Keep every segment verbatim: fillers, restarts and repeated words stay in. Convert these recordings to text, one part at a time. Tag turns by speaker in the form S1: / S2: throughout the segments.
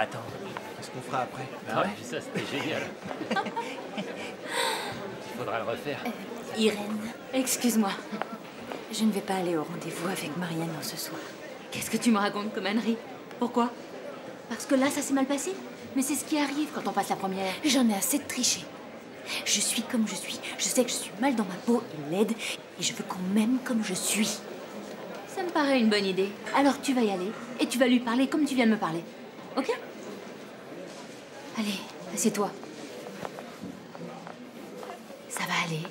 S1: attends.
S2: Qu'est-ce qu'on fera après?
S1: Ah ouais, ça c'était génial. Il faudra le refaire.
S3: Euh, Irène, excuse-moi. Je ne vais pas aller au rendez-vous avec Marianne ce soir.
S4: Qu'est-ce que tu me racontes comme ânerie? Pourquoi? Parce que là, ça s'est mal passé? Mais c'est ce qui arrive quand on passe la première.
S3: J'en ai assez de tricher. Je suis comme je suis. Je sais que je suis mal dans ma peau et laide. Et je veux qu'on m'aime comme je suis.
S4: Ça me paraît une bonne idée. Alors tu vas y aller et tu vas lui parler comme tu viens de me parler. Ok? Allez, assieds-toi. Ça va aller.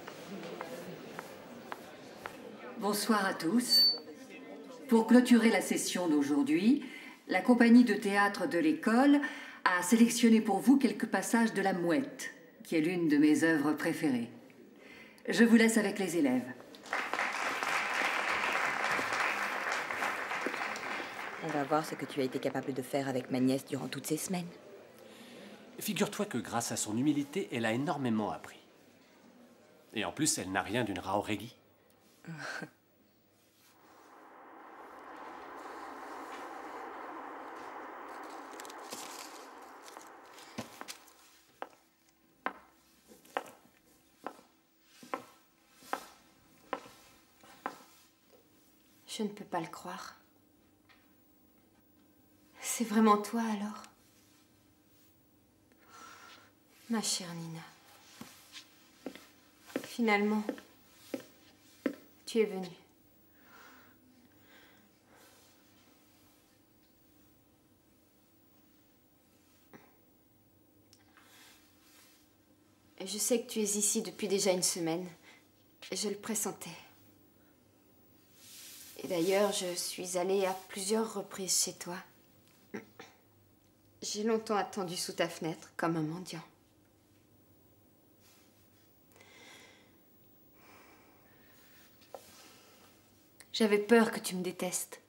S5: Bonsoir à tous. Pour clôturer la session d'aujourd'hui, la compagnie de théâtre de l'école a sélectionné pour vous quelques passages de La Mouette, qui est l'une de mes œuvres préférées. Je vous laisse avec les élèves.
S3: On va voir ce que tu as été capable de faire avec ma nièce durant toutes ces semaines.
S6: Figure-toi que grâce à son humilité, elle a énormément appris. Et en plus, elle n'a rien d'une Raorégie.
S4: Je ne peux pas le croire. C'est vraiment toi, alors? Ma chère Nina. Finalement, tu es venue. Et je sais que tu es ici depuis déjà une semaine. Je le pressentais. Et d'ailleurs, je suis allée à plusieurs reprises chez toi. J'ai longtemps attendu sous ta fenêtre, comme un mendiant. J'avais peur que tu me détestes.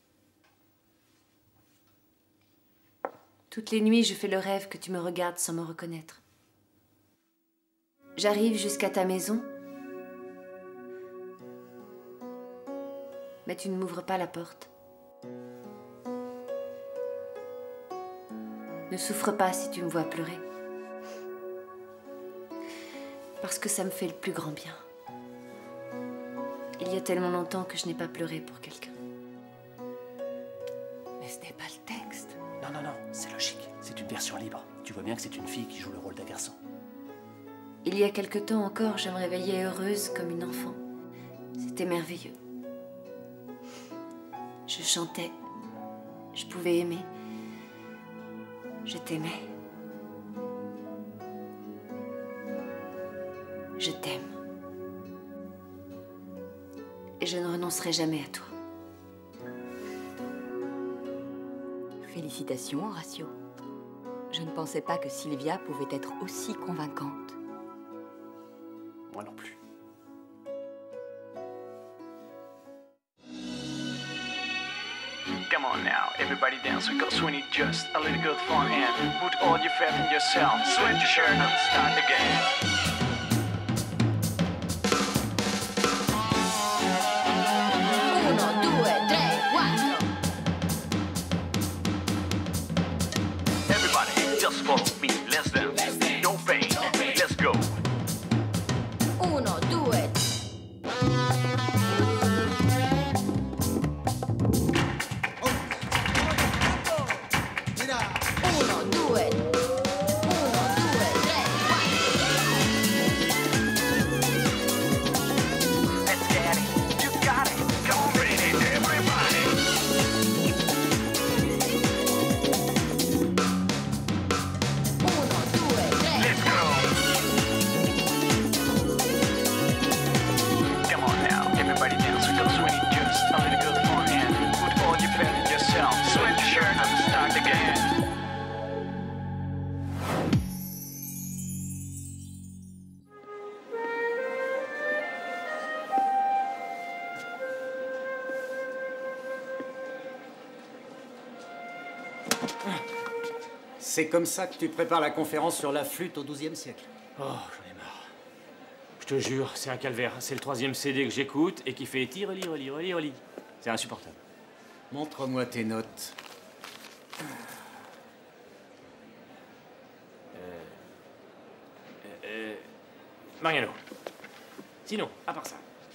S4: Toutes les nuits, je fais le rêve que tu me regardes sans me reconnaître. J'arrive jusqu'à ta maison, mais tu ne m'ouvres pas la porte. Ne souffre pas si tu me vois pleurer. Parce que ça me fait le plus grand bien. Il y a tellement longtemps que je n'ai pas pleuré pour quelqu'un.
S5: Mais ce n'est pas le texte.
S6: Non, non, non, c'est logique. C'est une version libre. Tu vois bien que c'est une fille qui joue le rôle d'un garçon.
S4: Il y a quelque temps encore, je me réveillais heureuse comme une enfant. C'était merveilleux. Je chantais. Je pouvais aimer. Je t'aimais. Je t'aime. Et je ne renoncerai jamais à toi.
S3: Félicitations, Horatio. Je ne pensais pas que Sylvia pouvait être aussi convaincante.
S6: Moi non plus.
S7: Come on now, everybody dance, because we need just a little good fun and put all your faith in yourself. Sweat your shirt and start again.
S4: Uno, due, tre, quattro.
S7: Everybody, just follow me, let's dance. No pain, let's go.
S4: Uno, due. Uno, due. Uno, due, tre,
S7: Let's get it, you got it. Come on, bring it, everybody.
S4: uno, due, tre.
S7: Let's go. Come on now, everybody dance, because we need just a little good fun and put all your faith in yourself. Sweat your shirt and start again.
S2: C'est comme ça que tu prépares la conférence sur la flûte au douzième siècle.
S1: Oh, j'en ai marre. Je te jure, c'est un calvaire. C'est le troisième C D que j'écoute et qui fait tire-li, reli, reli, reli. C'est insupportable.
S2: Montre-moi tes notes.
S1: Mariano. Sinon, à part ça.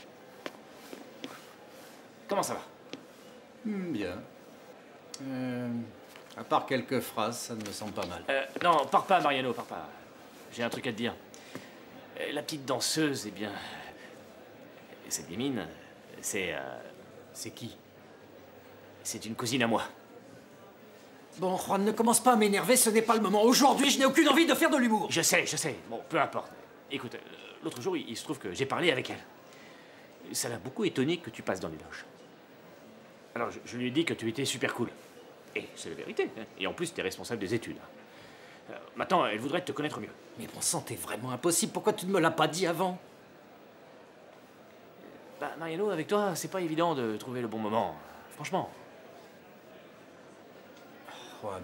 S1: Comment ça va?
S2: Hmm, bien. Euh, à part quelques phrases, ça ne me semble pas mal.
S1: Euh, non, pars pas, Mariano, pars pas. J'ai un truc à te dire. Euh, La petite danseuse, eh bien... Cette gamine, c'est... euh,
S2: C'est qui?
S1: C'est une cousine à moi.
S2: Bon, Juan, ne commence pas à m'énerver, ce n'est pas le moment. Aujourd'hui, je n'ai aucune envie de faire de l'humour.
S1: Je sais, je sais. Bon, peu importe. Écoute, euh, l'autre jour, il, il se trouve que j'ai parlé avec elle. Ça l'a beaucoup étonné que tu passes dans les loges. Alors, je, je lui ai dit que tu étais super cool. Et c'est la vérité. Hein. Et en plus, tu es responsable des études. Euh, maintenant, elle voudrait te connaître mieux.
S2: Mais bon sang, t'es vraiment impossible. Pourquoi tu ne me l'as pas dit avant?
S1: Bah, Mariano, avec toi, c'est pas évident de trouver le bon moment. Franchement.
S2: Juan,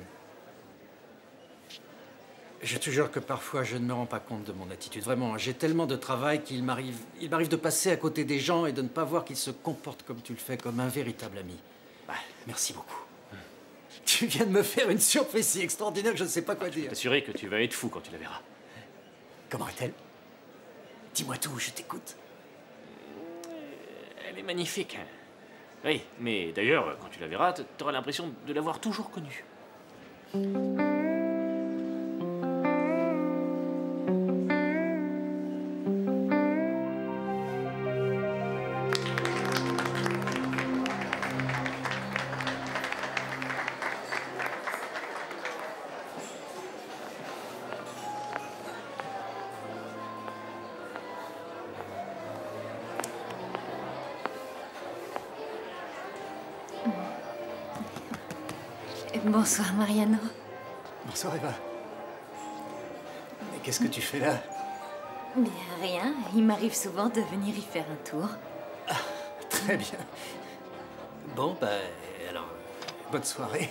S2: je te jure que parfois, je ne me rends pas compte de mon attitude. Vraiment, j'ai tellement de travail qu'il m'arrive il m'arrive de passer à côté des gens et de ne pas voir qu'ils se comportent comme tu le fais, comme un véritable ami. Bah, merci beaucoup. Tu viens de me faire une surprise si extraordinaire que je ne sais pas quoi dire.
S1: T'assurer que tu vas être fou quand tu la verras.
S2: Comment est-elle? Dis-moi tout, je t'écoute.
S1: Elle est magnifique. Hein. Oui, mais d'ailleurs, quand tu la verras, t'auras l'impression de l'avoir toujours connue.
S3: Bonsoir, Mariano.
S2: Bonsoir, Eva. Mais qu'est-ce que tu fais là?
S3: Bien, rien. Il m'arrive souvent de venir y faire un tour.
S2: Ah, très bien. Bon, bah, alors, bonne soirée.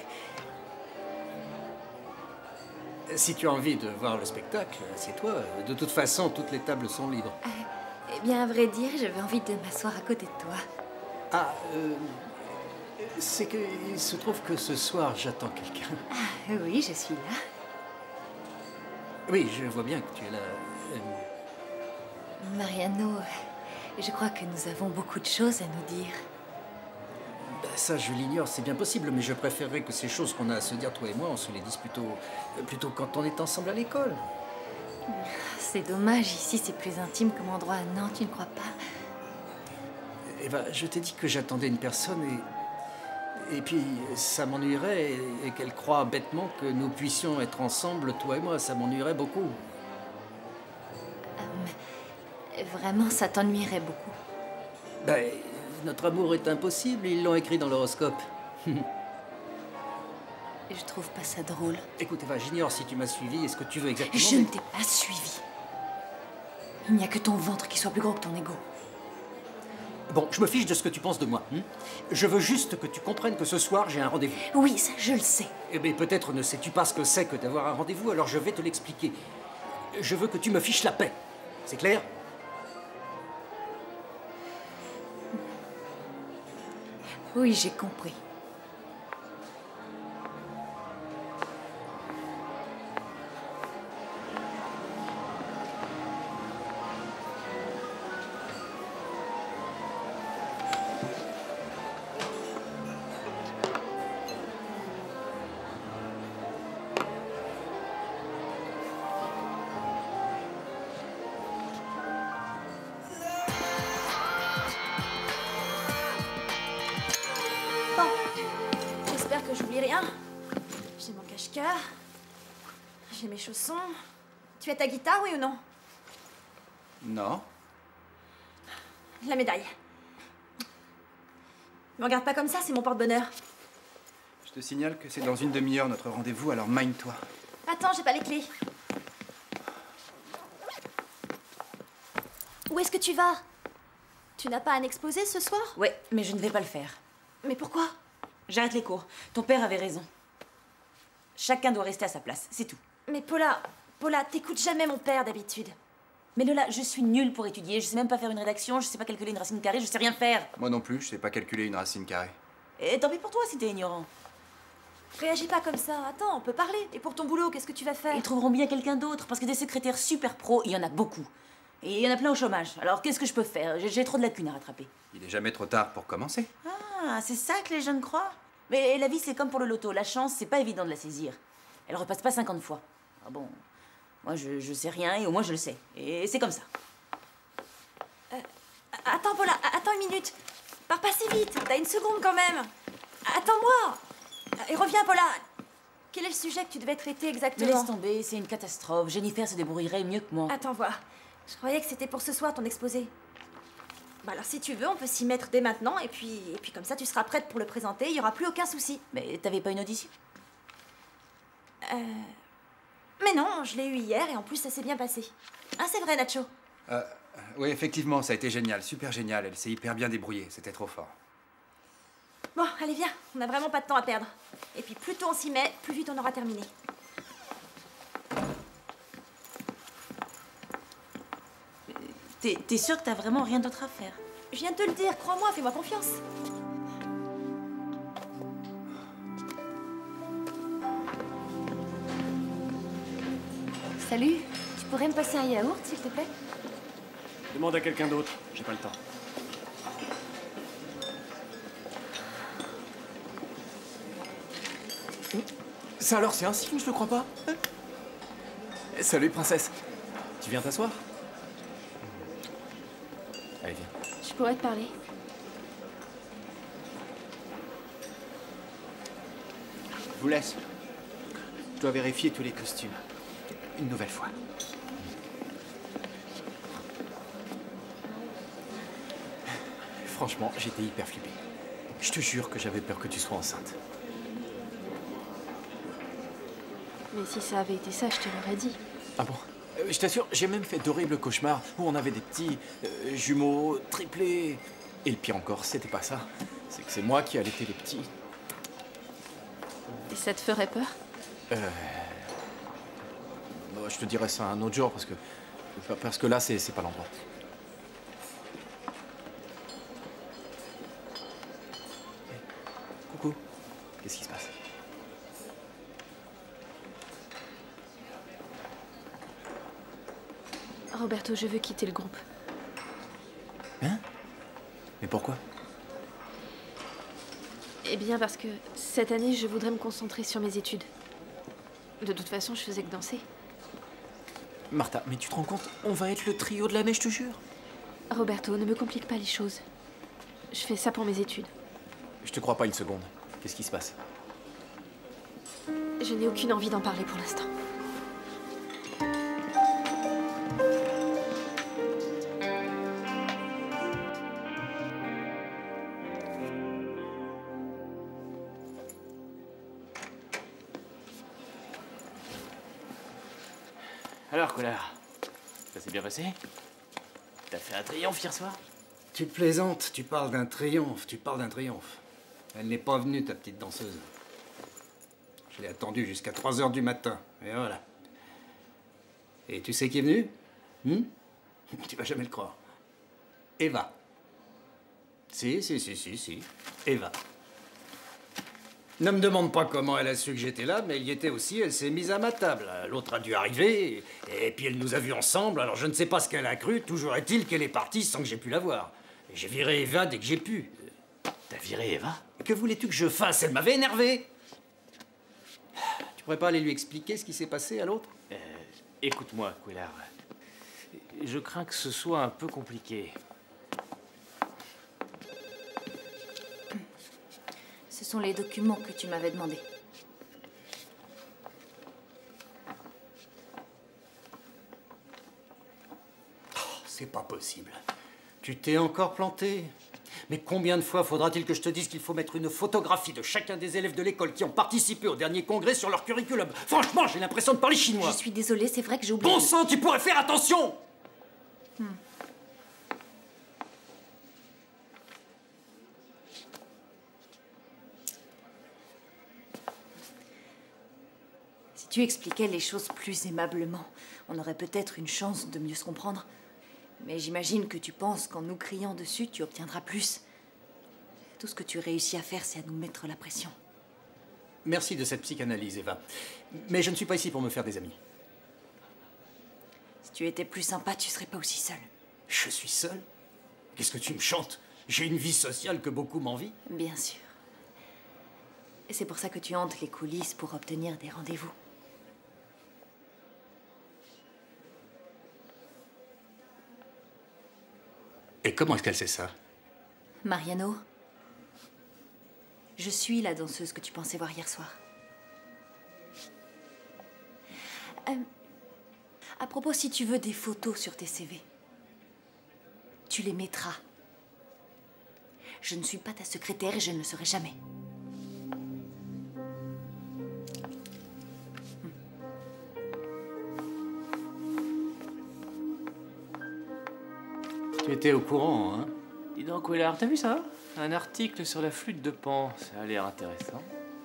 S2: Si tu as envie de voir le spectacle, c'est toi. De toute façon, toutes les tables sont libres.
S3: Euh, eh bien, à vrai dire, j'avais envie de m'asseoir à côté de toi.
S2: Ah, euh... c'est qu'il se trouve que ce soir, j'attends quelqu'un.
S3: Ah, oui, je suis là.
S2: Oui, je vois bien que tu es là. Euh...
S3: Mariano, je crois que nous avons beaucoup de choses à nous dire.
S2: Ben ça, je l'ignore, c'est bien possible, mais je préférerais que ces choses qu'on a à se dire, toi et moi, on se les dise plutôt, plutôt quand on est ensemble à l'école.
S3: C'est dommage, ici c'est plus intime comme endroit. Non, tu ne crois pas?
S2: Eva, je t'ai dit que j'attendais une personne et... Et puis, ça m'ennuierait et, et qu'elle croit bêtement que nous puissions être ensemble, toi et moi. Ça m'ennuierait beaucoup.
S3: Euh, vraiment, ça t'ennuierait beaucoup.
S2: Ben, notre amour est impossible, ils l'ont écrit dans l'horoscope.
S3: Je trouve pas ça drôle.
S2: Écoute, Eva, j'ignore si tu m'as suivi et ce que tu veux exactement.
S3: Je
S2: mais...
S3: ne t'ai pas suivi. Il n'y a que ton ventre qui soit plus gros que ton ego.
S2: Bon, je me fiche de ce que tu penses de moi. Hein? Je veux juste que tu comprennes que ce soir, j'ai un rendez-vous.
S3: Oui, ça, je le sais.
S2: Eh bien, peut-être ne sais-tu pas ce que c'est que d'avoir un rendez-vous, alors je vais te l'expliquer. Je veux que tu me fiches la paix. C'est clair?
S3: Oui, j'ai compris. J'espère que j'oublie rien. J'ai mon cache-cœur. J'ai mes chaussons. Tu as ta guitare, oui ou non?
S2: Non.
S3: La médaille. Me regarde pas comme ça, c'est mon porte-bonheur.
S8: Je te signale que c'est dans une demi-heure notre rendez-vous, alors mine-toi.
S3: Attends, j'ai pas les clés. Où est-ce que tu vas? Tu n'as pas un exposé ce soir?
S9: Ouais, mais je ne vais pas le faire.
S3: Mais pourquoi?
S9: J'arrête les cours. Ton père avait raison. Chacun doit rester à sa place, c'est tout.
S3: Mais Paula, Paula, t'écoutes jamais mon père d'habitude.
S9: Mais Lola, je suis nulle pour étudier. Je sais même pas faire une rédaction, je sais pas calculer une racine carrée, je sais rien faire.
S8: Moi non plus, je sais pas calculer une racine carrée.
S9: Et tant pis pour toi si t'es ignorant.
S3: Réagis pas comme ça. Attends, on peut parler. Et pour ton boulot, qu'est-ce que tu vas faire?
S9: Ils trouveront bien quelqu'un d'autre, parce que des secrétaires super pros, il y en a beaucoup. Et il y en a plein au chômage. Alors qu'est-ce que je peux faire? J'ai trop de lacunes à rattraper.
S8: Il est jamais trop tard pour commencer.
S9: Ah, c'est ça que les jeunes croient? Mais la vie, c'est comme pour le loto. La chance, c'est pas évident de la saisir. Elle repasse pas cinquante fois. Ah bon, moi, je, je sais rien et au moins je le sais. Et c'est comme ça.
S3: Euh, attends, Paula, attends une minute. Pars pas si vite, t'as une seconde quand même. Attends-moi. Et reviens, Paula. Quel est le sujet que tu devais traiter
S9: Mais
S3: exactement?
S9: laisse tomber, c'est une catastrophe. Jennifer se débrouillerait mieux que moi.
S3: Attends, voir. Je croyais que c'était pour ce soir ton exposé. Bah alors si tu veux, on peut s'y mettre dès maintenant et puis, et puis comme ça tu seras prête pour le présenter, il y aura plus aucun souci.
S9: Mais t'avais pas une audition?
S3: Euh... Mais non, je l'ai eu hier et en plus ça s'est bien passé. Ah c'est vrai, Nacho?
S8: Euh, oui, effectivement, ça a été génial, super génial. Elle s'est hyper bien débrouillée, c'était trop fort.
S3: Bon, allez viens, on n'a vraiment pas de temps à perdre. Et puis plus tôt on s'y met, plus vite on aura terminé.
S9: T'es t'es sûre que t'as vraiment rien d'autre à faire?
S3: Je viens de te le dire, crois-moi, fais-moi confiance.
S4: Salut, tu pourrais me passer un yaourt, s'il te plaît?
S6: Demande à quelqu'un d'autre, j'ai pas le temps.
S10: Ça alors, c'est un signe, je te crois pas? Hein? Salut, princesse. Tu viens t'asseoir? Allez, viens.
S4: Je pourrais te parler.
S10: Je vous laisse. Je dois vérifier tous les costumes. Une nouvelle fois. Franchement, j'étais hyper flippé. Je te jure que j'avais peur que tu sois enceinte.
S4: Mais si ça avait été ça, je te l'aurais dit.
S10: Ah bon? Euh, Je t'assure, j'ai même fait d'horribles cauchemars où on avait des petits euh, jumeaux triplés. Et le pire encore, c'était pas ça. C'est que c'est moi qui allaitais les petits.
S4: Et ça te ferait peur?
S10: Euh... Bon, je te dirai ça un autre jour parce que parce que là, c'est c'est pas l'endroit. Hey, coucou. Qu'est-ce qui se passe?
S4: Roberto, je veux quitter le groupe.
S10: Hein? Mais pourquoi?
S4: Eh bien parce que cette année, je voudrais me concentrer sur mes études. De toute façon, je faisais que danser.
S10: Martha, mais tu te rends compte? On va être le trio de l'année, je te jure.
S4: Roberto, ne me complique pas les choses. Je fais ça pour mes études.
S10: Je te crois pas une seconde. Qu'est-ce qui se passe?
S4: Je n'ai aucune envie d'en parler pour l'instant.
S1: Alors, Collard, ça s'est bien passé? T'as fait un triomphe hier soir?
S2: Tu plaisantes, tu parles d'un triomphe, tu parles d'un triomphe. Elle n'est pas venue, ta petite danseuse. Je l'ai attendue jusqu'à trois heures du matin, et voilà. Et tu sais qui est venu? Hmm? Tu vas jamais le croire. Eva. Si, si, si, si, si. Eva. Ne me demande pas comment elle a su que j'étais là, mais elle y était aussi, elle s'est mise à ma table. L'autre a dû arriver, et, et puis elle nous a vus ensemble, alors je ne sais pas ce qu'elle a cru, toujours est-il qu'elle est partie sans que j'ai pu la voir. Et j'ai viré Eva dès que j'ai pu.
S1: T'as viré Eva?
S2: Que voulais-tu que je fasse? Elle m'avait énervé. Tu pourrais pas aller lui expliquer ce qui s'est passé à l'autre?
S1: Euh, écoute-moi, Collard. Je crains que ce soit un peu compliqué.
S9: Ce sont les documents que tu m'avais demandés.
S2: Oh, c'est pas possible. Tu t'es encore planté? Mais combien de fois faudra-t-il que je te dise qu'il faut mettre une photographie de chacun des élèves de l'école qui ont participé au dernier congrès sur leur curriculum? Franchement, j'ai l'impression de parler chinois.
S9: Je suis désolée, c'est vrai que j'ai oublié.
S2: Bon sang, tu pourrais faire attention!
S9: Hmm. Si tu expliquais les choses plus aimablement, on aurait peut-être une chance de mieux se comprendre. Mais j'imagine que tu penses qu'en nous criant dessus, tu obtiendras plus. Tout ce que tu réussis à faire, c'est à nous mettre la pression.
S2: Merci de cette psychanalyse, Eva. Mais je ne suis pas ici pour me faire des amis.
S9: Si tu étais plus sympa, tu serais pas aussi seul.
S2: Je suis seul? Qu'est-ce que tu me chantes? J'ai une vie sociale que beaucoup m'envient.
S9: Bien sûr. Et c'est pour ça que tu hantes les coulisses pour obtenir des rendez-vous.
S2: Et comment est-ce qu'elle sait ça?
S9: Mariano, je suis la danseuse que tu pensais voir hier soir. Euh, à propos, si tu veux des photos sur tes C V, tu les mettras. Je ne suis pas ta secrétaire et je ne le serai jamais.
S2: Tu étais au courant, hein?
S1: Dis donc, Willard, t'as vu ça? Un article sur la flûte de Pan, ça a l'air intéressant.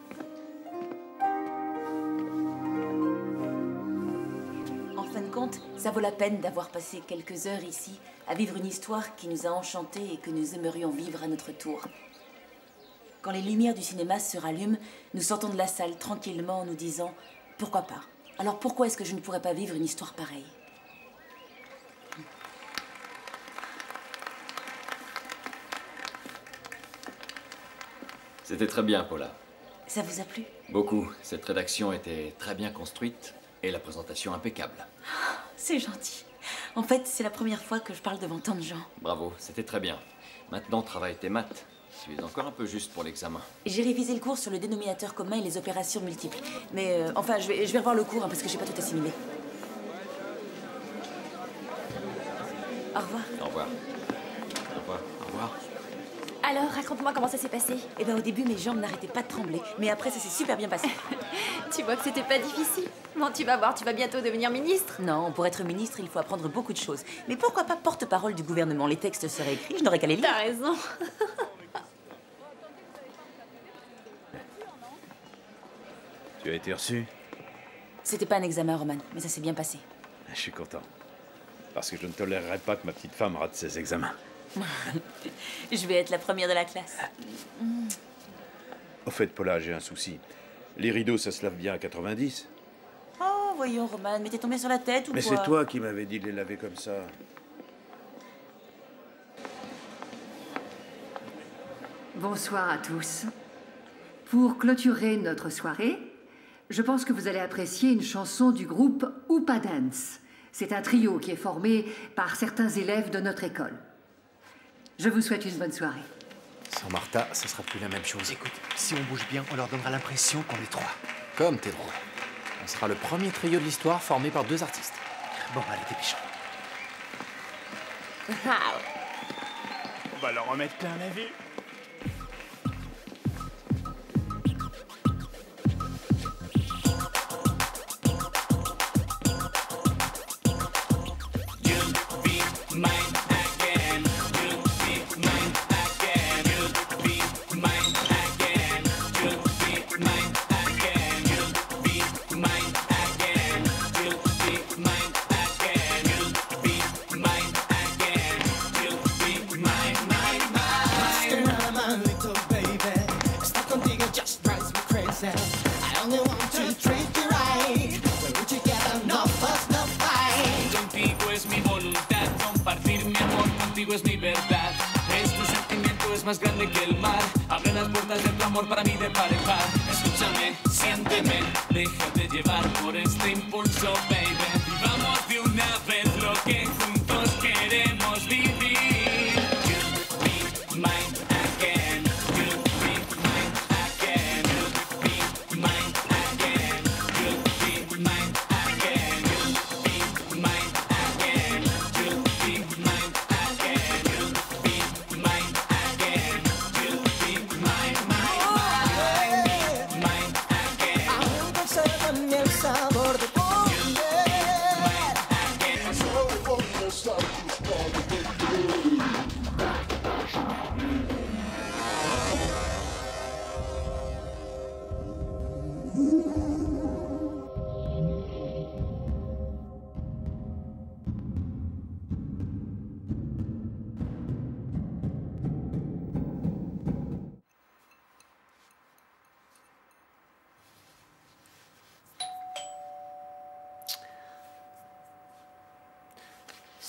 S9: En fin de compte, ça vaut la peine d'avoir passé quelques heures ici à vivre une histoire qui nous a enchantés et que nous aimerions vivre à notre tour. Quand les lumières du cinéma se rallument, nous sortons de la salle tranquillement en nous disant « Pourquoi pas? Alors pourquoi est-ce que je ne pourrais pas vivre une histoire pareille ?»
S11: C'était très bien, Paula.
S9: Ça vous a plu?
S11: Beaucoup. Cette rédaction était très bien construite et la présentation impeccable.
S9: C'est gentil. En fait, c'est la première fois que je parle devant tant de gens.
S11: Bravo, c'était très bien. Maintenant, travaille tes maths. Tu es encore un peu juste pour l'examen.
S9: J'ai révisé le cours sur le dénominateur commun et les opérations multiples. Mais euh, enfin, je vais, je vais revoir le cours hein, parce que j'ai pas tout assimilé. Au revoir.
S11: Au revoir. Au revoir.
S10: Au revoir.
S3: Alors, raconte-moi comment ça s'est passé.
S9: Eh ben, au début, mes jambes n'arrêtaient pas de trembler. Mais après, ça s'est super bien passé.
S3: Tu vois que c'était pas difficile. Bon, tu vas voir, tu vas bientôt devenir ministre.
S9: Non, pour être ministre, il faut apprendre beaucoup de choses. Mais pourquoi pas porte-parole du gouvernement? Les textes seraient écrits, je n'aurais qu'à les lire.
S3: T'as raison.
S12: Tu as été reçu?
S9: C'était pas un examen, Roman, mais ça s'est bien passé.
S12: Je suis content. Parce que je ne tolérerai pas que ma petite femme rate ses examens.
S9: Je vais être la première de la classe.
S12: Au fait, Paula, j'ai un souci. Les rideaux, ça se lave bien à quatre-vingt-dix?
S9: Oh, voyons, Roman, mais t'es tombé sur la tête ou
S12: Mais
S9: quoi?
S12: c'est toi qui m'avais dit de les laver comme ça.
S5: Bonsoir à tous. Pour clôturer notre soirée, je pense que vous allez apprécier une chanson du groupe Oupa Dance. C'est un trio qui est formé par certains élèves de notre école. Je vous souhaite une bonne soirée.
S10: Sans Martha, ce sera plus la même chose. Écoute, si on bouge bien, on leur donnera l'impression qu'on est trois. Comme t'es drôle. On sera le premier trio de l'histoire formé par deux artistes. Bon, allez, dépêchons.
S7: On va leur en mettre plein la vue.
S13: Es mi verdad, este sentimiento es más grande que el mar. Abre las puertas de tu amor para mí de par en par. Escúchame, siénteme, déjate llevar por este impulso, baby. Y vamos de una vez lo que juntos queremos vivir. You'll be mine again. You'll be mine again. You'll be mine again. You'll be mine again. You'll be mine again. You'll be mine.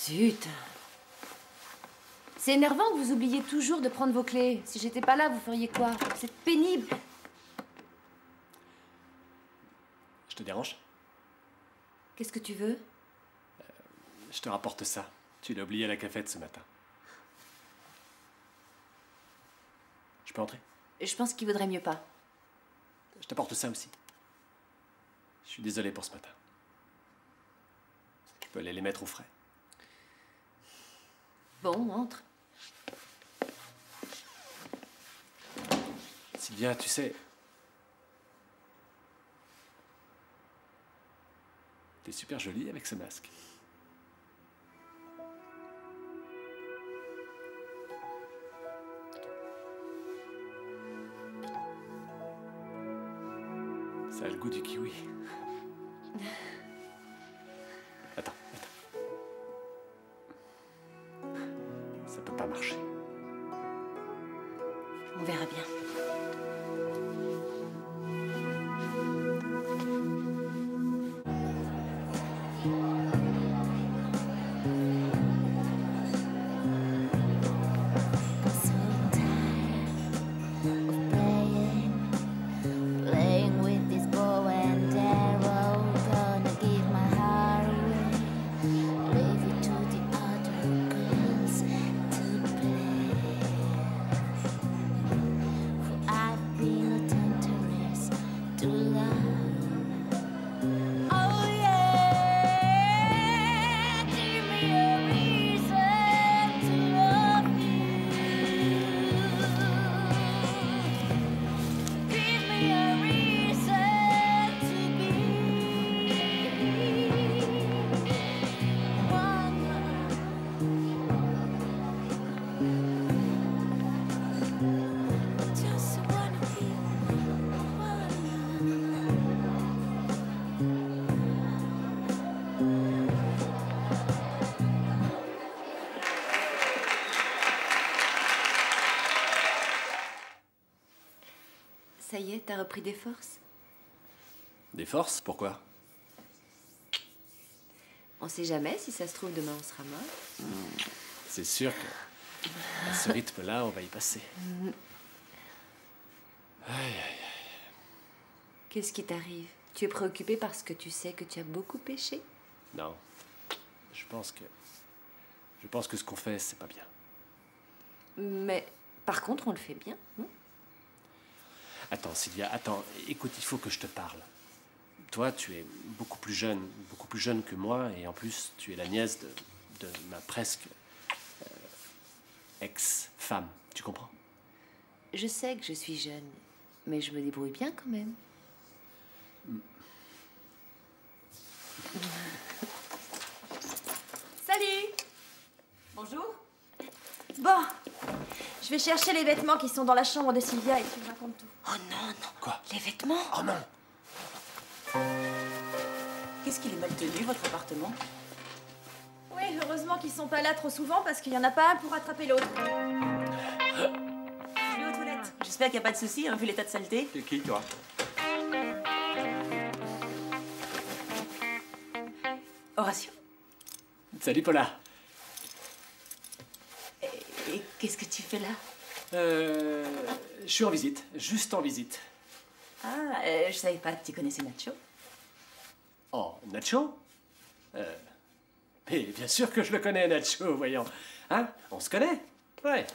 S9: Zut. C'est énervant que vous oubliez toujours de prendre vos clés. Si j'étais pas là, vous feriez quoi? C'est pénible.
S6: Je te dérange?
S9: Qu'est-ce que tu veux?
S6: Je te rapporte ça. Tu l'as oublié à la cafette ce matin. Je peux entrer?
S9: Je pense qu'il vaudrait mieux pas.
S6: Je t'apporte ça aussi. Je suis désolé pour ce matin. Tu peux aller les mettre au frais.
S9: Bon, entre.
S6: Sylvia, tu sais... T'es super jolie avec ce masque. Ça a le goût du kiwi. Attends, attends. Ça peut pas marcher.
S9: On verra bien. Ça y est, t'as repris des forces?
S6: Des forces? Pourquoi?
S9: On sait jamais, si ça se trouve, demain on sera mort.
S6: C'est sûr que à ce rythme-là, on va y passer. Aïe, aïe, aïe.
S9: Qu'est-ce qui t'arrive? Tu es préoccupé parce que tu sais que tu as beaucoup péché?
S6: Non. Je pense que... Je pense que ce qu'on fait, c'est pas bien.
S9: Mais, par contre, on le fait bien, non?
S6: Attends, Sylvia, attends. Écoute, il faut que je te parle. Toi, tu es beaucoup plus jeune, beaucoup plus jeune que moi, et en plus, tu es la nièce de, de ma presque euh, ex-femme. Tu comprends?
S9: Je sais que je suis jeune, mais je me débrouille bien quand même.
S3: Salut! Bonjour. Bon, je vais chercher les vêtements qui sont dans la chambre de Sylvia et tu me racontes tout.
S9: Oh non, non.
S6: Quoi?
S9: Les vêtements?
S6: Oh non!
S14: Qu'est-ce qu'il est mal tenu, votre appartement?
S3: Oui, heureusement qu'ils sont pas là trop souvent parce qu'il y en a pas un pour rattraper l'autre. Je vais aux toilettes.
S14: J'espère qu'il n'y a pas de souci, hein, vu l'état de saleté.
S8: T'es qui, toi?
S14: Horatio.
S6: Salut, Paula.
S14: Et, et qu'est-ce que tu fais là?
S6: Euh... Je suis en visite, juste en visite.
S14: Ah, euh, je savais pas que tu connaissais Nacho.
S6: Oh, Nacho? Euh... Mais bien sûr que je le connais, Nacho, voyons. Hein? On se connaît? Ouais.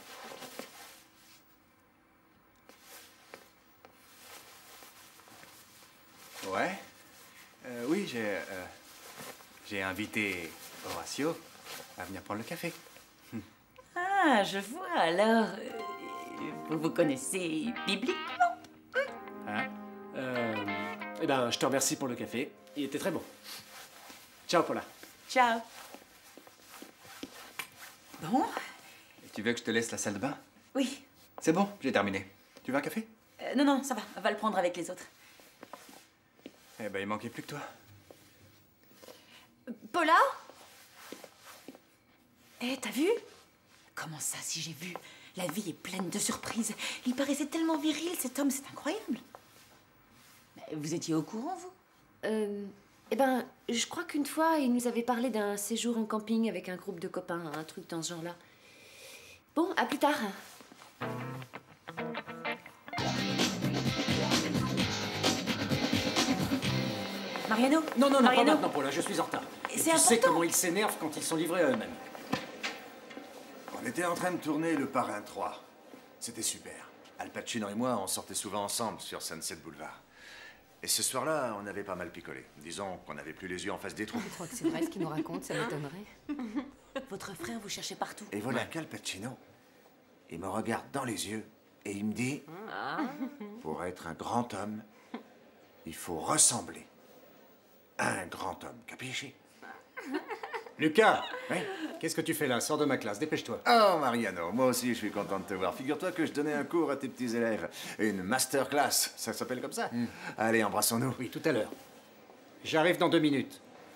S8: Ouais. Euh, oui, j'ai... Euh, j'ai invité Horatio à venir prendre le café.
S14: Ah, je vois, alors... euh, vous vous connaissez bibliquement?
S6: Hein? Euh... Eh ben, je te remercie pour le café. Il était très bon. Ciao, Paula.
S14: Ciao. Bon?
S8: Et tu veux que je te laisse la salle de bain?
S14: Oui.
S8: C'est bon, j'ai terminé. Tu veux un café?
S14: Euh, non, non, ça va. On va le prendre avec les autres.
S8: Eh ben, il manquait plus que toi.
S3: Paula?
S14: Eh, t'as vu? Comment ça, si j'ai vu? La vie est pleine de surprises. Il paraissait tellement viril, cet homme, c'est incroyable. Mais vous étiez au courant, vous?
S9: Euh...
S15: Eh ben, je crois qu'une fois, il nous avait parlé d'un séjour en camping avec un groupe de copains, un truc dans ce genre-là. Bon, à plus tard.
S9: Mariano?
S2: Non, non, non,
S9: Mariano?
S2: pas maintenant, Paula, je suis en retard.
S9: C'est
S2: Et tu
S9: important.
S2: sais comment ils s'énervent quand ils sont livrés à eux-mêmes.
S16: On était en train de tourner Le Parrain trois. C'était super. Al Pacino et moi, on sortait souvent ensemble sur Sunset Boulevard. Et ce soir-là, on avait pas mal picolé. Disons qu'on n'avait plus les yeux en face des trous.
S15: Je crois que c'est vrai ce qu'il nous raconte, ça m'étonnerait.
S9: Votre frère vous cherchait partout.
S16: Et voilà qu'Al Pacino, il me regarde dans les yeux et il me dit
S9: Ah.
S16: pour être un grand homme, il faut ressembler à un grand homme. Capisci?
S2: Lucas,
S16: Oui?
S2: qu'est-ce que tu fais là? Sors de ma classe, dépêche-toi.
S16: Oh, Mariano, moi aussi je suis content de te voir. Figure-toi que je donnais un cours à tes petits élèves. Une masterclass, ça s'appelle comme ça? Allez, embrassons-nous.
S2: Oui, tout à l'heure. J'arrive dans deux minutes.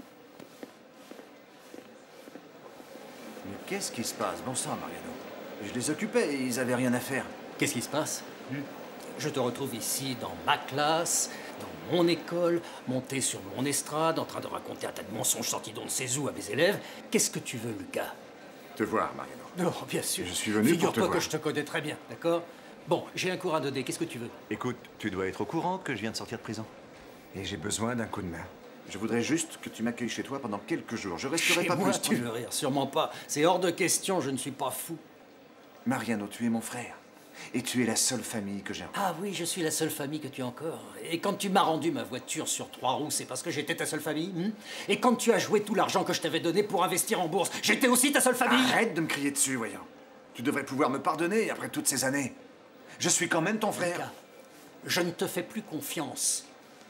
S16: Mais qu'est-ce qui se passe? Bon sang, Mariano. Je les occupais et ils avaient rien à faire.
S2: Qu'est-ce qui se passe? Je te retrouve ici dans ma classe, dans mon école, monté sur mon estrade, en train de raconter un tas de mensonges sortis d'on ne sait où à mes élèves. Qu'est-ce que tu veux, Lucas?
S16: Te voir, Mariano.
S2: Non, bien sûr.
S16: Je suis venu pour te
S2: Figure-toi
S16: voir.
S2: que je te connais très bien, d'accord? Bon, j'ai un cours à donner, qu'est-ce que tu veux?
S16: Écoute, tu dois être au courant que je viens de sortir de prison. Et j'ai besoin d'un coup de main. Je voudrais juste que tu m'accueilles chez toi pendant quelques jours. Je resterai
S2: Chez
S16: pas
S2: moi,
S16: plus.
S2: tu veux rire, sûrement pas. C'est hors de question, je ne suis pas fou.
S16: Mariano, tu es mon frère. Et tu es la seule famille que j'ai encore.
S2: Ah oui, je suis la seule famille que tu as encore. Et quand tu m'as rendu ma voiture sur trois roues, c'est parce que j'étais ta seule famille, hein? Et quand tu as joué tout l'argent que je t'avais donné pour investir en bourse, j'étais aussi ta seule famille.
S16: Arrête de me crier dessus, voyons. Tu devrais pouvoir me pardonner après toutes ces années. Je suis quand même ton frère.
S2: Lucas, je ne te fais plus confiance.